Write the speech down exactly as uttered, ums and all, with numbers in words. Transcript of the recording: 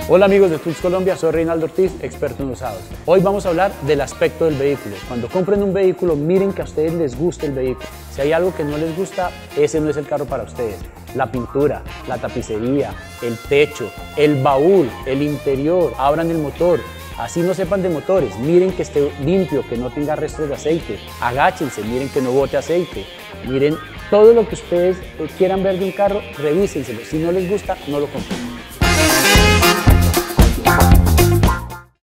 Hola amigos de Tools Colombia, soy Reinaldo Ortiz, experto en usados. Hoy vamos a hablar del aspecto del vehículo. Cuando compren un vehículo, miren que a ustedes les guste el vehículo. Si hay algo que no les gusta, ese no es el carro para ustedes. La pintura, la tapicería, el techo, el baúl, el interior, abran el motor. Así no sepan de motores, miren que esté limpio, que no tenga restos de aceite. Agáchense, miren que no bote aceite. Miren todo lo que ustedes quieran ver de un carro, revísenselo. Si no les gusta, no lo compren.